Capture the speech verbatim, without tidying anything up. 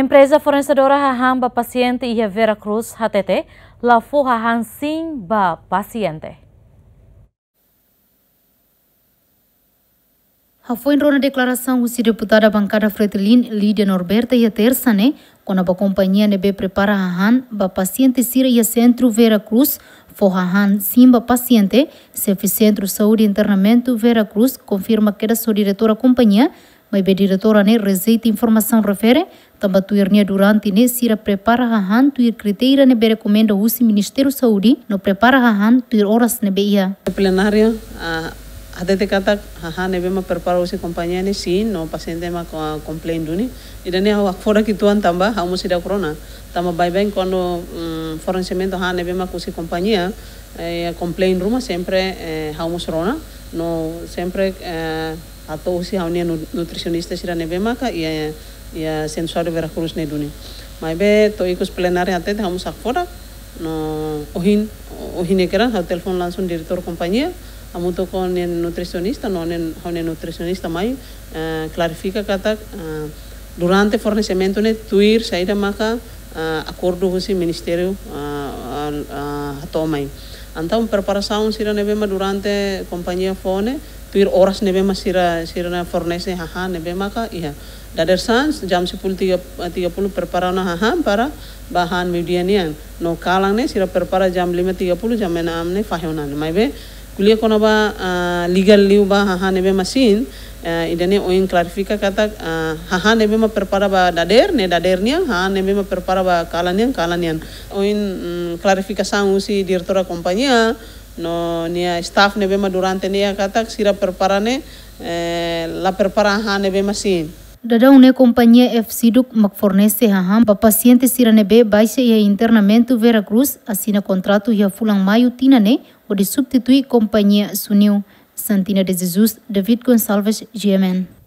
Empresa fornecedora hahan ba paciente e Vera Cruz H T T lafu hahan sim ba paciente. Foi na declaração o deputada da bancada Fretilin, Lídia Norberta, e a terça, né, quando a companhia nebe prepara hahan ba paciente sira e centro Vera Cruz, for hahan sim ba paciente, se centro saúde e internamento Vera Cruz confirma que era sua diretora companhia, mas a diretora né receita informação refere, também tuirnia durante né sira prepara hahan tuir criteria né recomenda o Ministério Saúde no prepara hahan tuir horas né beia. Plenário a H T T kata hahan nebe ma prepara usi companhia ne sim no paciente ma complain duni ida ne hak fora kituan tambah hamu sida corona tama bye bye quando um, fornecimento hahan nebe ma usi companhia eh, complain rumah sempre eh, hamu rona no sempre eh, atau usi haunia nutricionista sira nebe maka ia ia sensuari Vera Cruz ne duni mai be to ikut plenário H T T hamu sak fora no ohin ohin ekeran ha telefon langsung diretor companhia amu to con nutricionista no nen hone nutricionista mai uh, clarifica kata uh, durante fornecimento ne tuir saída maka uh, acordo com o ministério uh, uh, uh, mai então preparação sira nebema durante companhia fone tuir horas nebema sira sira na fornece haha nebema ka iya dader sans jam sepuluh tiga puluh prepara na haha para bahan medianian no kalang ne sira prepara jam lima tiga puluh jam enam ne fahonan mai be kuliah kona ba uh, legal liu ba haha nebe masin uh, idane oin clarifica kata uh, haha nebe ma prepara ba dader ne dadernya haha nebe ma prepara ba kalanian kalanian oin um, clarificação usi diretora companhia no nia staff nebe ma durante nia kata sira prepara ne eh, la prepara haha nebe masin. Dada une companhia F C D U C mak fornece haham pa paciente sira nebe baixa e internamento Vera Cruz assina contrato e fulang maio tina ne o de substituir companhia Sunil. Santina de Jesus, David Gonçalves, G M N.